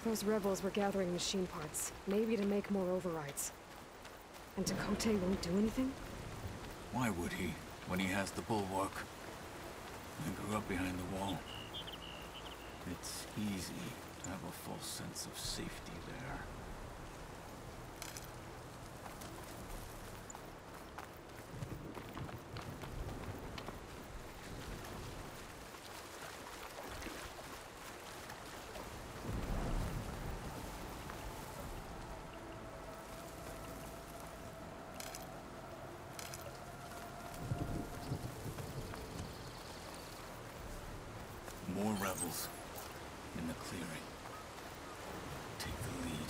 Those rebels were gathering machine parts, maybe to make more overrides. And Tekotteh won't do anything? Why would he, when he has the bulwark? I grew up behind the wall. It's easy to have a false sense of safety there. More rebels in the clearing. Take the lead.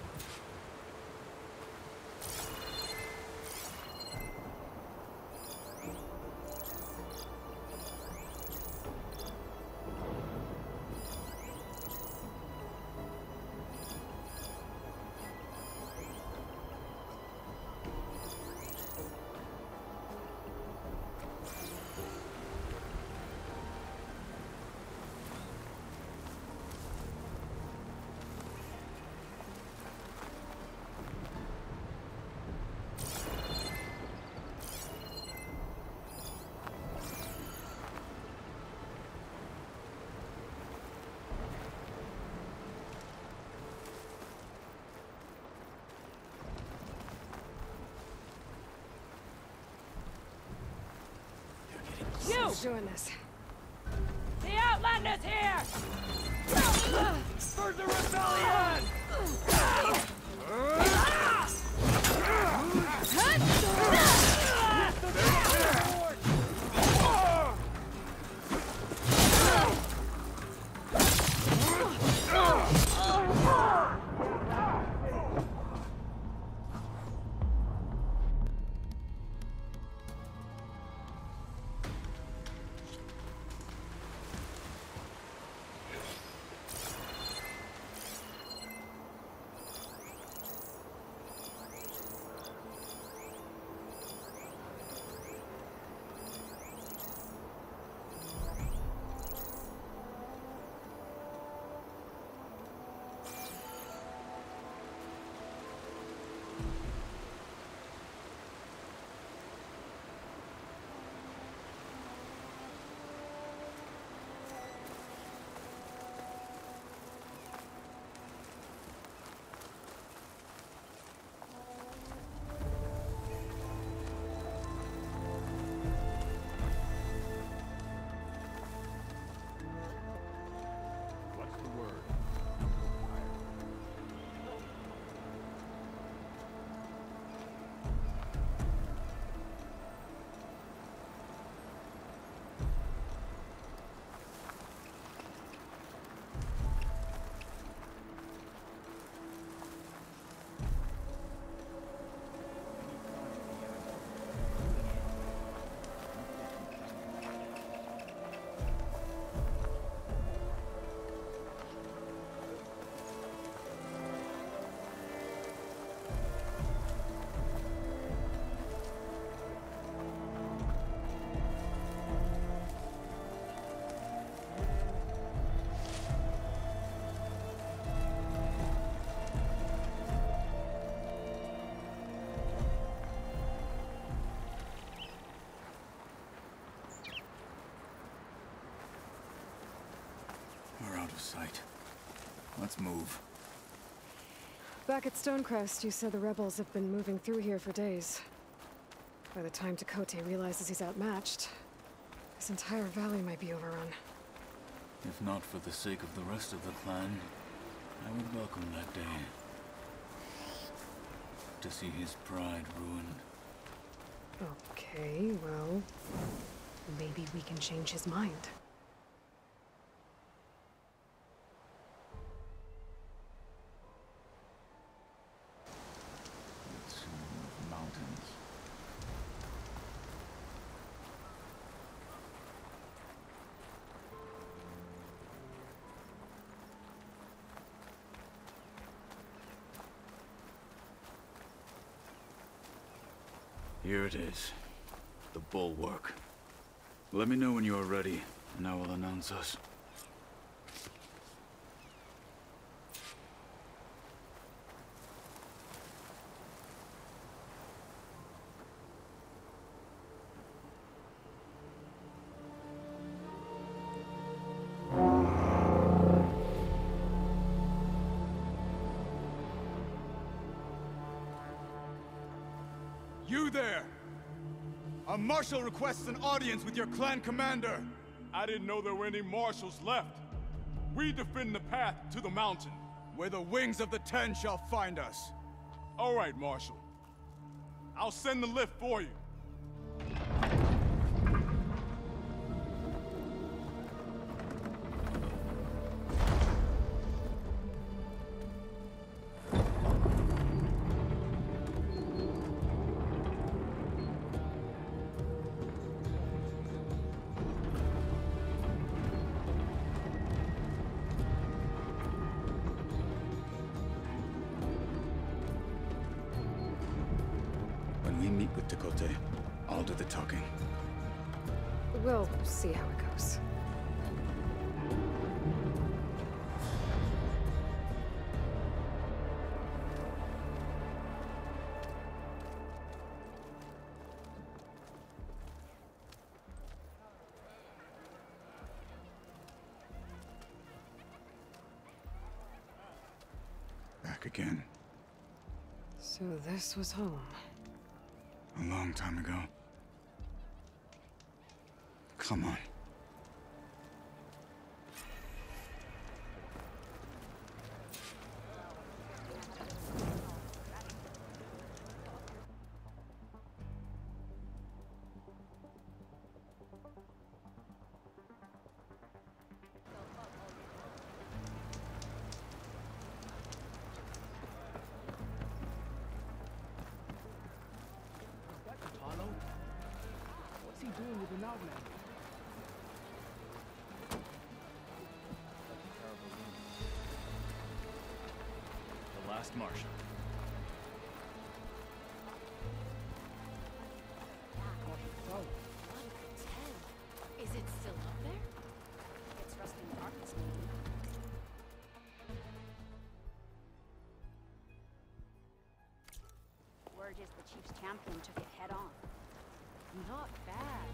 Who's doing this? The Outlander's here! For the rebellion! We're out of sight. Let's move. Back at Stonecrest, you said the rebels have been moving through here for days. By the time Tekotteh realizes he's outmatched, this entire valley might be overrun. If not for the sake of the rest of the clan, I would welcome that day. To see his pride ruined. Okay, well, maybe we can change his mind. Mountains. Here it is. The bulwark. Let me know when you are ready, and I will announce us. there? A marshal requests an audience with your clan commander. I didn't know there were any marshals left. We defend the path to the mountain. Where the wings of the Ten shall find us. All right, Marshal. I'll send the lift for you. When we meet with Tekotteh, I'll do the talking. We'll see how it goes. Back again. So this was home. A long time ago. Come on. What's he doing with an outlander? The last Marshal. So, What a ten. Is it still up there? It's rusting carpets maybe. Word is the Chief's champion took it head on. Not bad.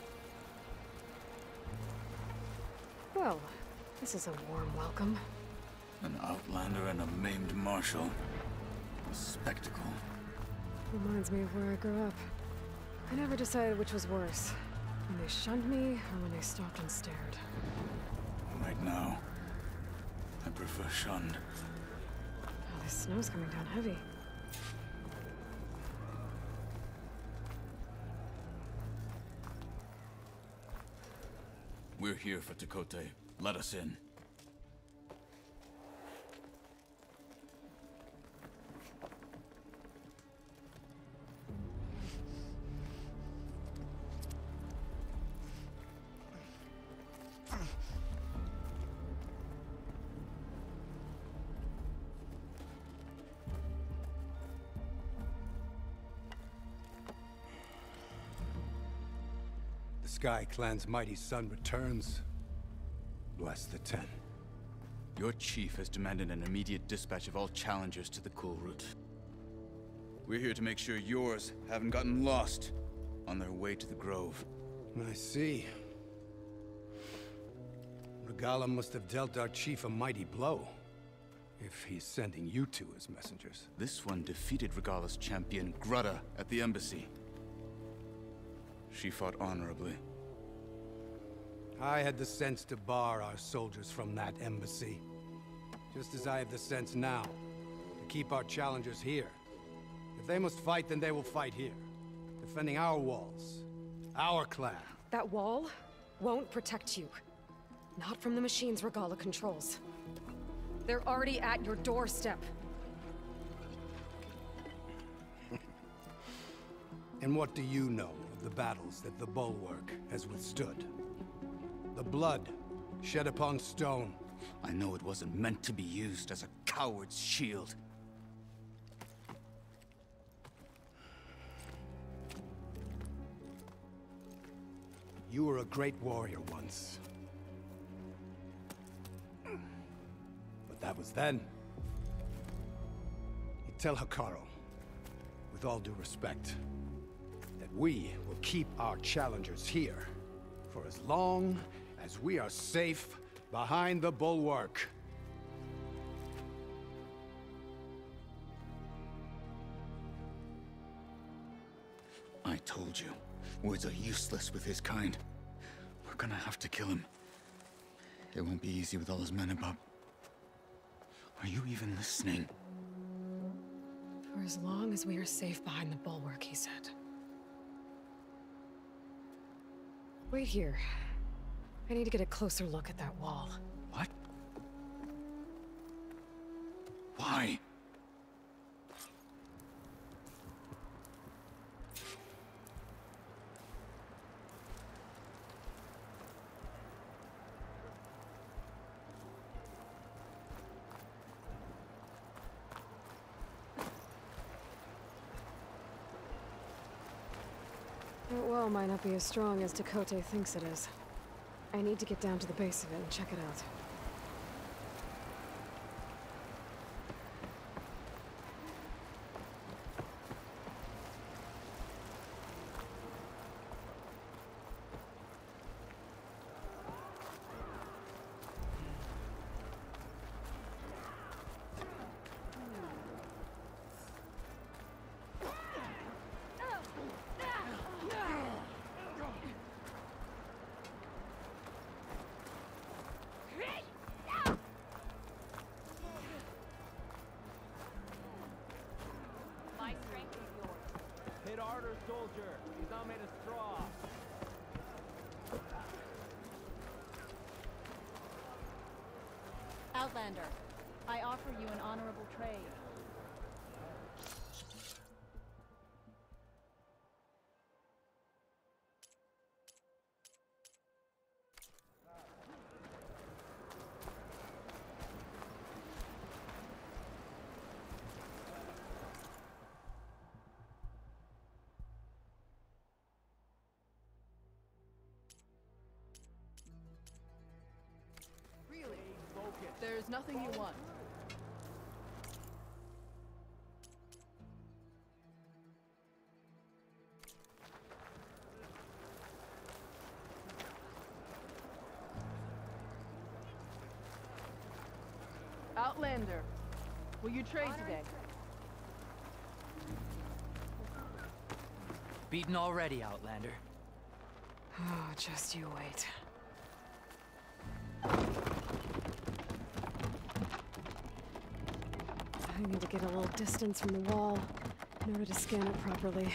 Well, this is a warm welcome. An outlander and a maimed Marshal. A spectacle. Reminds me of where I grew up. I never decided which was worse. When they shunned me, or when they stopped and stared. Right now, I prefer shunned. Oh, this snow's coming down heavy. We're here for Tekotteh. Let us in. The Sky Clan's mighty son returns. Bless the Ten. Your chief has demanded an immediate dispatch of all challengers to the Cool Route. We're here to make sure yours haven't gotten lost on their way to the Grove. I see. Regalla must have dealt our chief a mighty blow, if he's sending you two as messengers. This one defeated Regalla's champion, Grudda, at the embassy. She fought honorably. I had the sense to bar our soldiers from that embassy. Just as I have the sense now, to keep our challengers here. If they must fight, then they will fight here. Defending our walls. Our clan. That wall won't protect you. Not from the machines Regalla controls. They're already at your doorstep. And what do you know of the battles that the Bulwark has withstood? The blood shed upon stone. I know it wasn't meant to be used as a coward's shield. You were a great warrior once. But that was then. You tell Hekarro, with all due respect, that we will keep our challengers here for as long as we are safe behind the Bulwark. told you, words are useless with his kind. We're gonna have to kill him. It won't be easy with all his men about. Are you even listening? For as long as we are safe behind the bulwark, he said. Wait here. I need to get a closer look at that wall. What? Why? That wall might not be as strong as Tekotteh thinks it is. I need to get down to the base of it and check it out. My strength is yours. Hit harder, soldier. He's not made of straw. Outlander, I offer you an honorable trade. Really? Focus. There's nothing you want. Outlander, will you trade today? Beaten already, Outlander. Oh, just you wait. I need to get a little distance from the wall in order to scan it properly.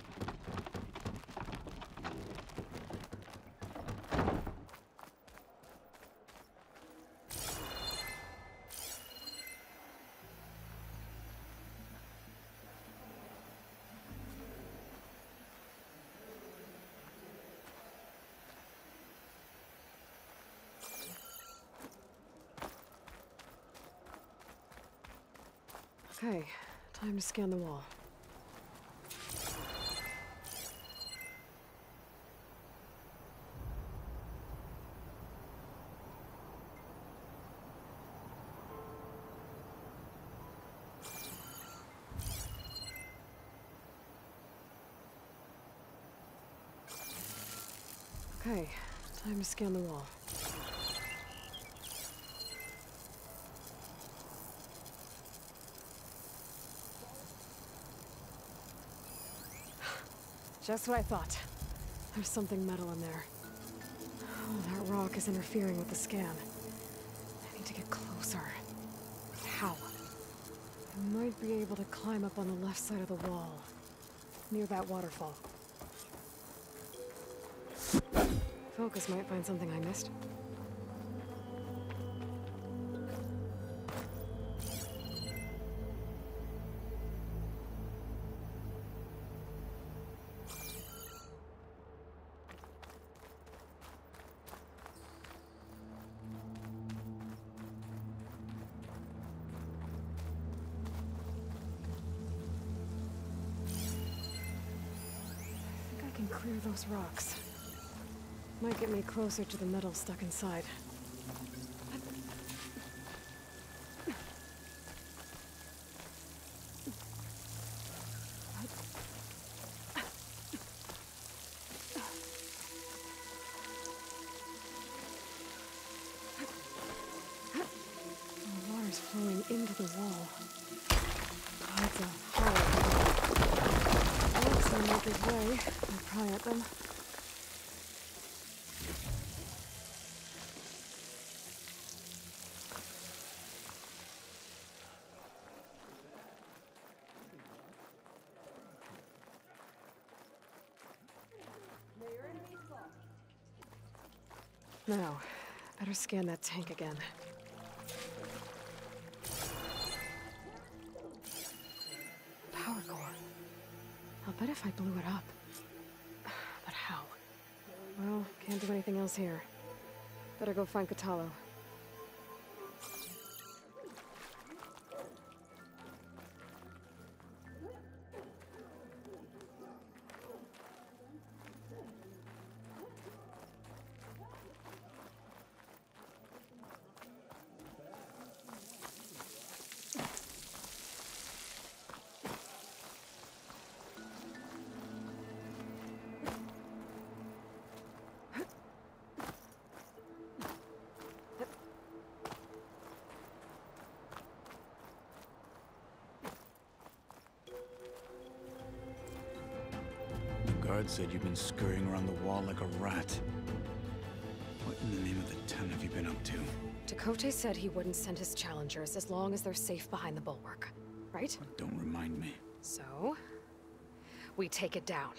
Okay, time to scan the wall. Okay, time to scan the wall. Just what I thought. There's something metal in there. Oh, that rock is interfering with the scan. I need to get closer. How? I might be able to climb up on the left side of the wall, near that waterfall. Focus might find something I missed. I can clear those rocks. Might get me closer to the metal stuck inside. The water's flowing into the wall. Oh, it's a hole. Rocks are making his way. I'll pry at them. Now, better scan that tank again. Power core. I'll bet if I blew it up. But how? Well, can't do anything else here. Better go find Kotallo. Guard said you've been scurrying around the wall like a rat. What in the name of the ten have you been up to? Tekote said he wouldn't send his challengers as long as they're safe behind the bulwark, right? Don't remind me. So, we take it down.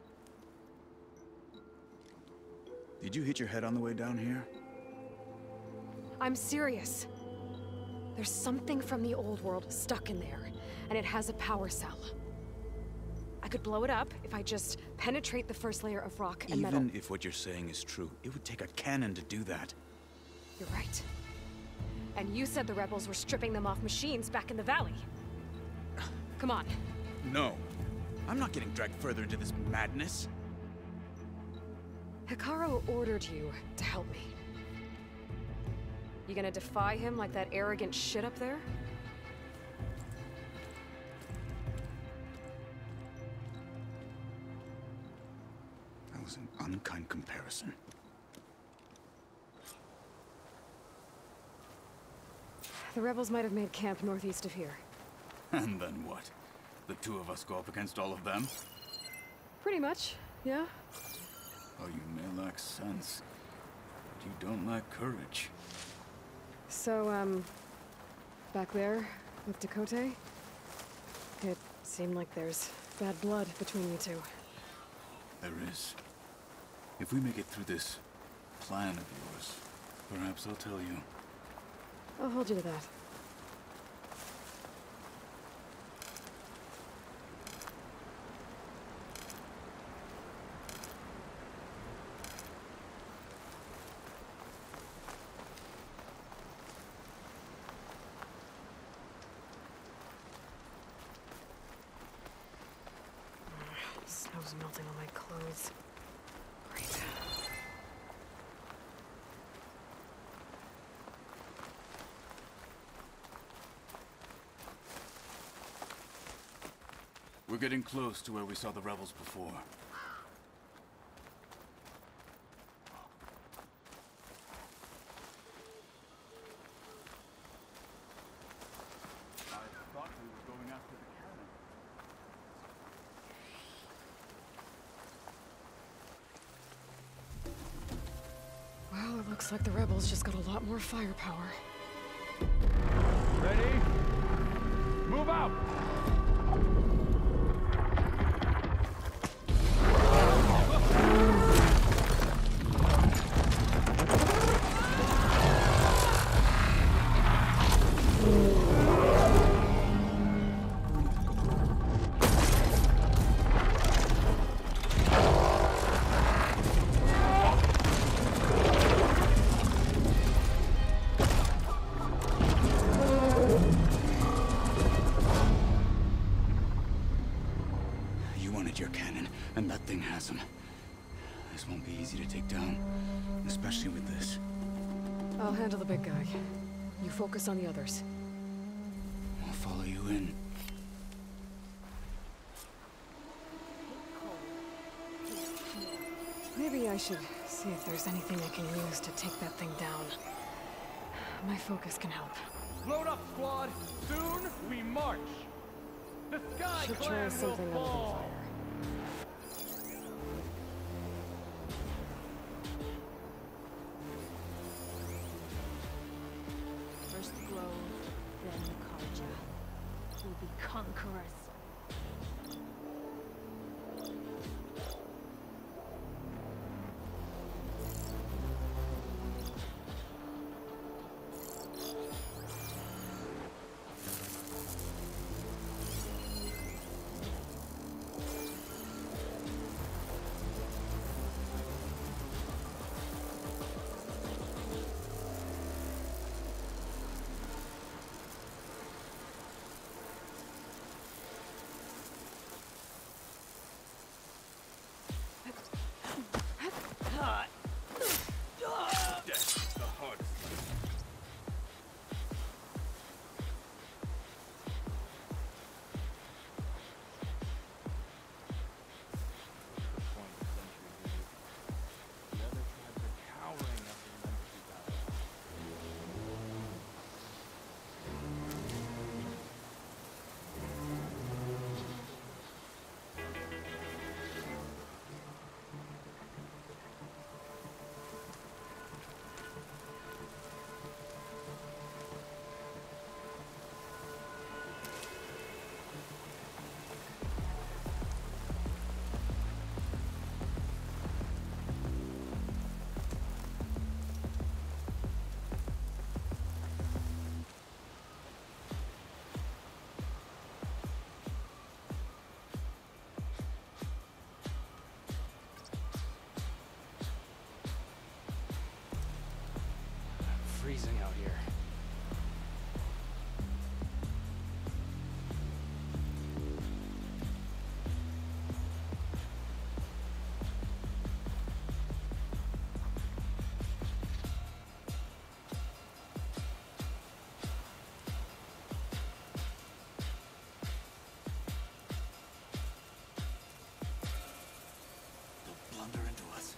Did you hit your head on the way down here? I'm serious. There's something from the old world stuck in there, and it has a power cell. I could blow it up if I just penetrate the first layer of rock and metal. Even if what you're saying is true, it would take a cannon to do that. You're right. And you said the rebels were stripping them off machines back in the valley. Come on. No. I'm not getting dragged further into this madness. Hekarro ordered you to help me. You gonna defy him like that arrogant shit up there? That was an unkind comparison. The rebels might have made camp northeast of here. And then what? The two of us go up against all of them? Pretty much, yeah. Oh, you may lack sense, but you don't lack courage. So, back there with Tekote, it seemed like there's bad blood between you two. There is. If we make it through this plan of yours, perhaps I'll tell you. I'll hold you to that. Snow's melting on my clothes. Great. We're getting close to where we saw the rebels before. I thought we were going after the cannon. Well, it looks like the rebels just got a lot more firepower. Ready? Move out! Your cannon, and that thing has him. This won't be easy to take down, especially with this. I'll handle the big guy. You focus on the others. I'll follow you in. Maybe I should see if there's anything I can use to take that thing down. My focus can help. Load up, squad! Soon we march! The Sky Should try Clan will something other than fall! fire. Grove, then Karja. We'll be conquerors. Freezing out here. They'll blunder into us.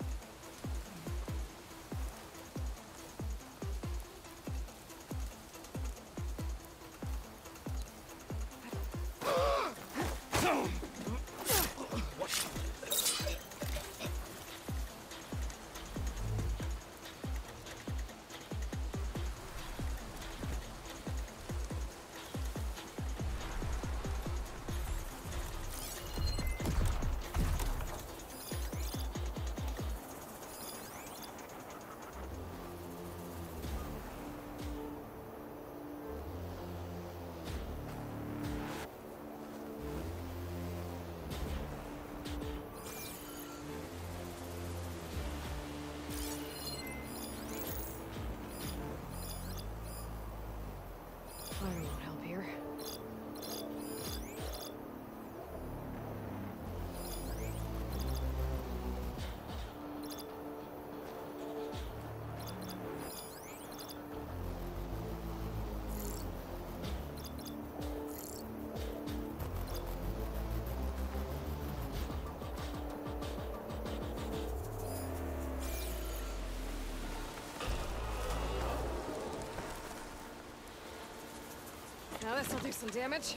Fire won't help here. Now this'll do some damage.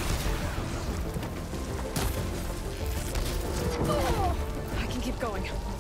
I can keep going.